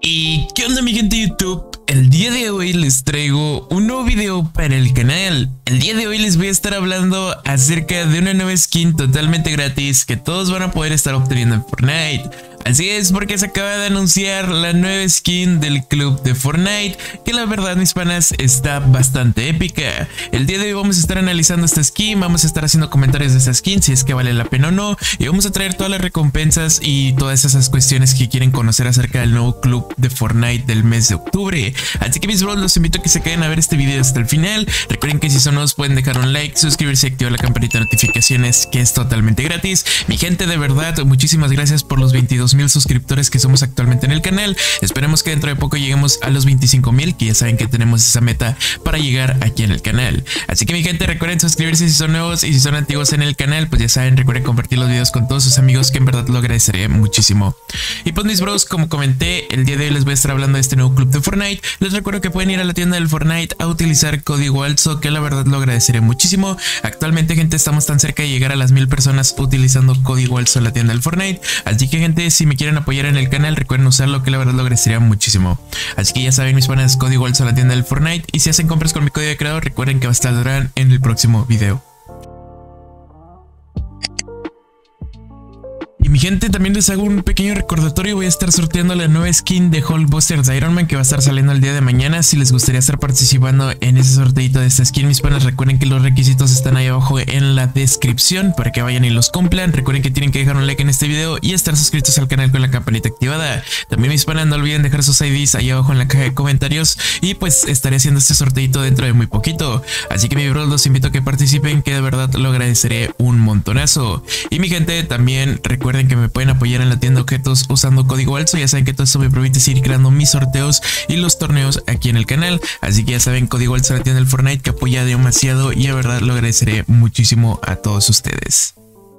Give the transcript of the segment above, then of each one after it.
¿Y qué onda, mi gente de YouTube? El día de hoy les traigo un nuevo video para el canal. El día de hoy les voy a estar hablando acerca de una nueva skin totalmente gratis que todos van a poder estar obteniendo en Fortnite. Así es, porque se acaba de anunciar la nueva skin del club de Fortnite, que la verdad, mis panas, está bastante épica. El día de hoy vamos a estar analizando esta skin, vamos a estar haciendo comentarios de esta skin, si es que vale la pena o no, y vamos a traer todas las recompensas y todas esas cuestiones que quieren conocer acerca del nuevo club de Fortnite del mes de octubre. Así que, mis bros, los invito a que se queden a ver este video hasta el final. Recuerden que si son nuevos pueden dejar un like, suscribirse y activar la campanita de notificaciones, que es totalmente gratis. Mi gente, de verdad, muchísimas gracias por los 22,000 suscriptores que somos actualmente en el canal. Esperemos que dentro de poco lleguemos a los 25,000, que ya saben que tenemos esa meta para llegar aquí en el canal. Así que, mi gente, recuerden suscribirse si son nuevos, y si son antiguos en el canal, pues ya saben, recuerden compartir los videos con todos sus amigos, que en verdad lo agradecería muchísimo. Y pues, mis bros, como comenté, el día de hoy les voy a estar hablando de este nuevo club de Fortnite. Les recuerdo que pueden ir a la tienda del Fortnite a utilizar código ALSO, que la verdad lo agradeceré muchísimo. Actualmente, gente, estamos tan cerca de llegar a las 1000 personas utilizando código ALSO en la tienda del Fortnite. Así que, gente, si me quieren apoyar en el canal, recuerden usarlo, que la verdad lo agradecería muchísimo. Así que ya saben, mis panas, código ALSO en la tienda del Fortnite, y si hacen compras con mi código de creador, recuerden que va a estar en el próximo video. Y mi gente, también les hago un pequeño recordatorio. Voy a estar sorteando la nueva skin de Hulkbuster de Iron Man, que va a estar saliendo el día de mañana. Si les gustaría estar participando en ese sorteito de esta skin, mis panas, recuerden que los requisitos están ahí abajo en la descripción para que vayan y los cumplan. Recuerden que tienen que dejar un like en este video y estar suscritos al canal con la campanita activada. También, mis panas, no olviden dejar sus IDs ahí abajo en la caja de comentarios, y pues estaré haciendo este sorteito dentro de muy poquito. Así que, mi bros, los invito a que participen, que de verdad lo agradeceré un montonazo. Y mi gente, también recuerden que me pueden apoyar en la tienda de objetos usando código ALSO. Ya saben que todo esto me permite seguir creando mis sorteos y los torneos aquí en el canal. Así que ya saben, código ALSO en la tienda del Fortnite, que apoya demasiado, y de verdad lo agradeceré muchísimo a todos ustedes.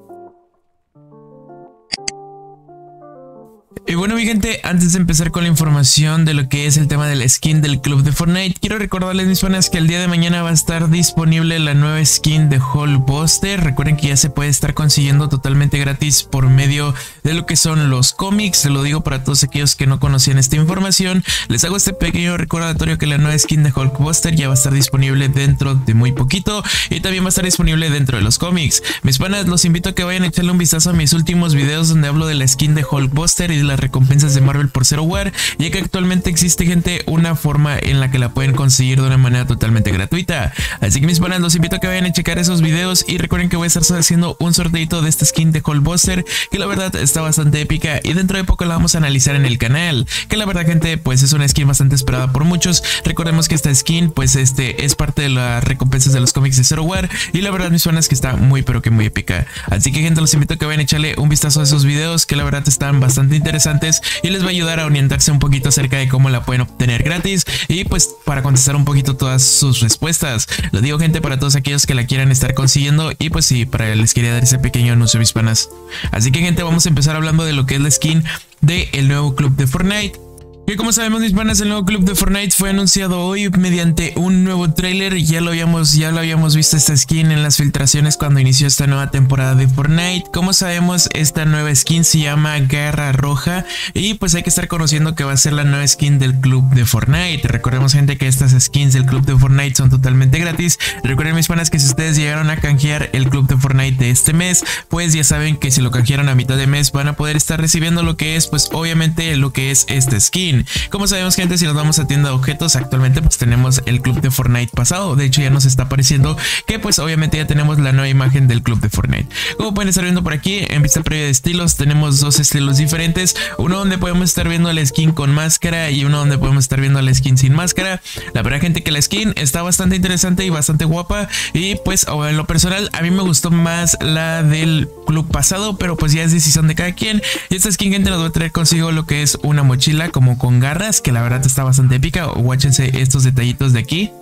Y bueno, mi gente, antes de empezar con la información de lo que es el tema de la skin del club de Fortnite, quiero recordarles, mis panas, que el día de mañana va a estar disponible la nueva skin de Hulkbuster. Recuerden que ya se puede estar consiguiendo totalmente gratis por medio de lo que son los cómics. Se lo digo para todos aquellos que no conocían esta información. Les hago este pequeño recordatorio que la nueva skin de Hulkbuster ya va a estar disponible dentro de muy poquito, y también va a estar disponible dentro de los cómics. Mis panas, los invito a que vayan a echarle un vistazo a mis últimos videos donde hablo de la skin de Hulkbuster y de las recompensas de Marvel por Zero War, ya que actualmente existe, gente, una forma en la que la pueden conseguir de una manera totalmente gratuita. Así que, mis panas, los invito a que vayan a checar esos videos, y recuerden que voy a estar haciendo un sorteito de esta skin de Hulkbuster, que la verdad está bastante épica, y dentro de poco la vamos a analizar en el canal, que la verdad, gente, pues es una skin bastante esperada por muchos. Recordemos que esta skin, pues es parte de las recompensas de los cómics de Zero War, y la verdad, mis panas, que está muy pero que muy épica. Así que, gente, los invito a que vayan a echarle un vistazo a esos videos, que la verdad están bastante interesantes, y les va a ayudar a orientarse un poquito acerca de cómo la pueden obtener gratis, y pues para contestar un poquito todas sus respuestas. Lo digo, gente, para todos aquellos que la quieran estar consiguiendo, y pues sí, les quería dar ese pequeño anuncio, mis panas. Así que, gente, vamos a empezar hablando de lo que es la skin del nuevo club de Fortnite. Que, como sabemos, mis panas, el nuevo club de Fortnite fue anunciado hoy mediante un nuevo tráiler. Ya lo habíamos visto esta skin en las filtraciones cuando inició esta nueva temporada de Fortnite. Como sabemos, esta nueva skin se llama Garra Roja, y pues hay que estar conociendo que va a ser la nueva skin del club de Fortnite. Recordemos, gente, que estas skins del club de Fortnite son totalmente gratis. Recuerden, mis panas, que si ustedes llegaron a canjear el club de Fortnite de este mes, pues ya saben que si lo canjearon a mitad de mes van a poder estar recibiendo lo que es, pues obviamente, lo que es esta skin. Como sabemos, gente, si nos vamos a tienda de objetos, actualmente pues tenemos el club de Fortnite pasado. De hecho, ya nos está apareciendo que pues obviamente ya tenemos la nueva imagen del club de Fortnite. Como pueden estar viendo por aquí, en vista previa de estilos, tenemos dos estilos diferentes. Uno donde podemos estar viendo la skin con máscara, y uno donde podemos estar viendo la skin sin máscara. La verdad, gente, que la skin está bastante interesante y bastante guapa, y pues en lo personal a mí me gustó más la del club pasado, pero pues ya es decisión de cada quien. Y esta skin, gente, nos va a traer consigo lo que es una mochila como con garras, que la verdad está bastante épica. Guáchense estos detallitos de aquí.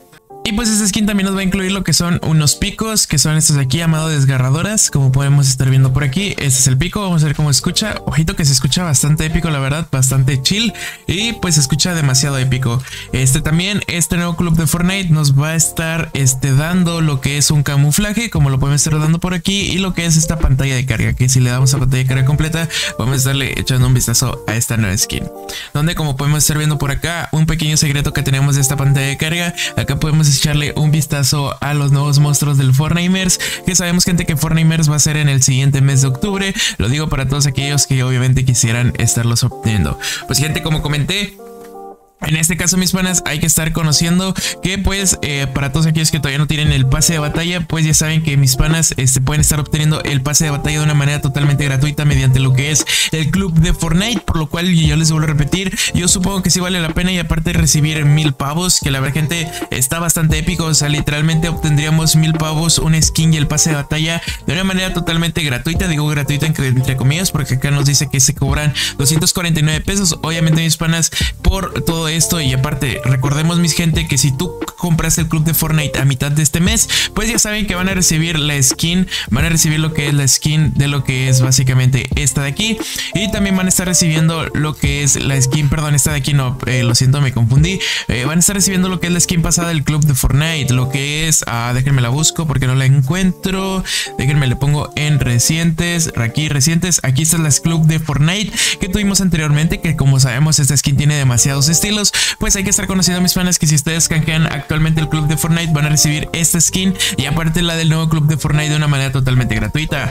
Y pues esta skin también nos va a incluir lo que son unos picos, que son estos de aquí llamados desgarradoras, como podemos estar viendo por aquí. Este es el pico, vamos a ver cómo escucha. Ojito que se escucha bastante épico, la verdad, bastante chill. Y pues se escucha demasiado épico. También, este nuevo club de Fortnite nos va a estar dando lo que es un camuflaje, como lo podemos estar dando por aquí. Y lo que es esta pantalla de carga, que si le damos a pantalla de carga completa, vamos a estarle echando un vistazo a esta nueva skin. Donde, como podemos estar viendo por acá, un pequeño secreto que tenemos de esta pantalla de carga. Acá podemos echarle un vistazo a los nuevos monstruos del Fortnitemares, que sabemos, gente, que Fortnitemares va a ser en el siguiente mes de octubre. Lo digo para todos aquellos que obviamente quisieran estarlos obteniendo. Pues, gente, como comenté, en este caso, mis panas, hay que estar conociendo que pues para todos aquellos que todavía no tienen el pase de batalla, pues ya saben que mis panas pueden estar obteniendo el pase de batalla de una manera totalmente gratuita mediante lo que es el club de Fortnite, por lo cual yo les vuelvo a repetir, yo supongo que sí vale la pena. Y aparte de recibir 1000 pavos, que la verdad, gente, está bastante épico. O sea, literalmente obtendríamos 1000 pavos, un skin y el pase de batalla de una manera totalmente gratuita. Digo gratuita entre comillas, porque acá nos dice que se cobran 249 pesos, obviamente, mis panas, por todo esto. Y aparte, recordemos, mis gente, que si tú compras el club de Fortnite a mitad de este mes, pues ya saben que van a recibir la skin, van a recibir lo que es la skin de lo que es básicamente esta de aquí. Y también van a estar recibiendo lo que es la skin, perdón, esta de aquí no, lo siento, me confundí. Van a estar recibiendo lo que es la skin pasada del club de Fortnite, lo que es, déjenme la busco porque no la encuentro, déjenme le pongo en recientes, aquí recientes, aquí está la club de Fortnite que tuvimos anteriormente, que como sabemos esta skin tiene demasiados estilos. Pues hay que estar conociendo, mis fans, que si ustedes canjean actualmente el club de Fortnite, van a recibir esta skin y aparte la del nuevo club de Fortnite de una manera totalmente gratuita.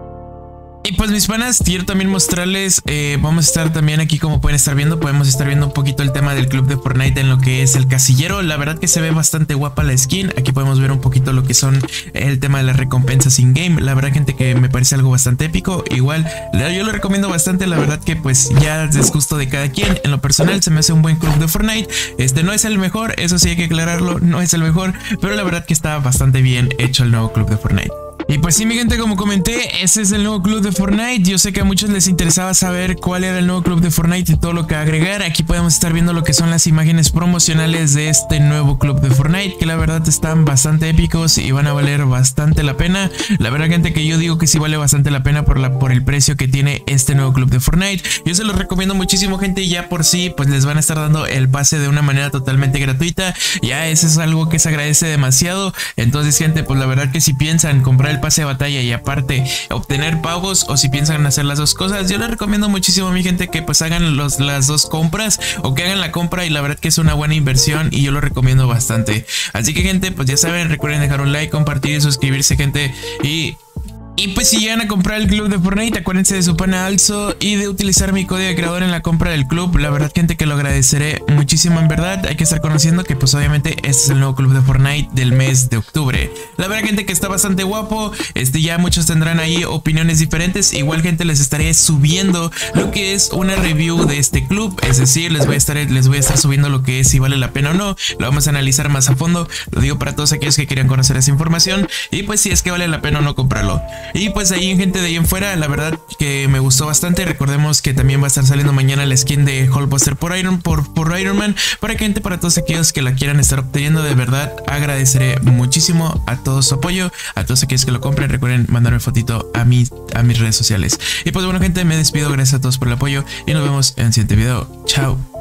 Y pues, mis panas, quiero también mostrarles, vamos a estar también aquí, como pueden estar viendo, podemos estar viendo un poquito el tema del club de Fortnite en lo que es el casillero. La verdad que se ve bastante guapa la skin. Aquí podemos ver un poquito lo que son el tema de las recompensas in game. La verdad, gente, que me parece algo bastante épico. Igual, yo lo recomiendo bastante. La verdad que pues ya es gusto de cada quien. En lo personal se me hace un buen club de Fortnite. No es el mejor, eso sí hay que aclararlo, no es el mejor, pero la verdad que está bastante bien hecho el nuevo club de Fortnite. Y pues sí, mi gente, como comenté, ese es el nuevo club de Fortnite. Yo sé que a muchos les interesaba saber cuál era el nuevo club de Fortnite y todo lo que agregar. Aquí podemos estar viendo lo que son las imágenes promocionales de este nuevo club de Fortnite, que la verdad están bastante épicos y van a valer bastante la pena. La verdad, gente, que yo digo que sí vale bastante la pena por el precio que tiene este nuevo club de Fortnite. Yo se los recomiendo muchísimo, gente, y ya por sí pues les van a estar dando el pase de una manera totalmente gratuita. Ya eso es algo que se agradece demasiado. Entonces, gente, pues la verdad que si piensan comprar el pase de batalla y aparte obtener pavos, o si piensan hacer las dos cosas, yo les recomiendo muchísimo, mi gente, que pues hagan las dos compras, o que hagan la compra, y la verdad que es una buena inversión y yo lo recomiendo bastante. Así que, gente, pues ya saben, recuerden dejar un like, compartir y suscribirse, gente. Y pues si llegan a comprar el club de Fortnite, acuérdense de su pana Alzo y de utilizar mi código de creador en la compra del club. La verdad, gente, que lo agradeceré muchísimo, en verdad. Hay que estar conociendo que pues obviamente este es el nuevo club de Fortnite del mes de octubre. La verdad, gente, que está bastante guapo. Ya muchos tendrán ahí opiniones diferentes. Igual, gente, les estaré subiendo lo que es una review de este club. Es decir, les voy a estar subiendo lo que es, si vale la pena o no. Lo vamos a analizar más a fondo. Lo digo para todos aquellos que quieran conocer esa información y pues si es que vale la pena o no comprarlo. Y pues ahí, gente, de ahí en fuera, la verdad que me gustó bastante. Recordemos que también va a estar saliendo mañana la skin de Hulkbuster por Iron Man, para que, gente, para todos aquellos que la quieran estar obteniendo. De verdad agradeceré muchísimo a todo su apoyo, a todos aquellos que lo compren. Recuerden mandarme fotito a mis redes sociales. Y pues bueno, gente, me despido, gracias a todos por el apoyo y nos vemos en el siguiente video. Chao.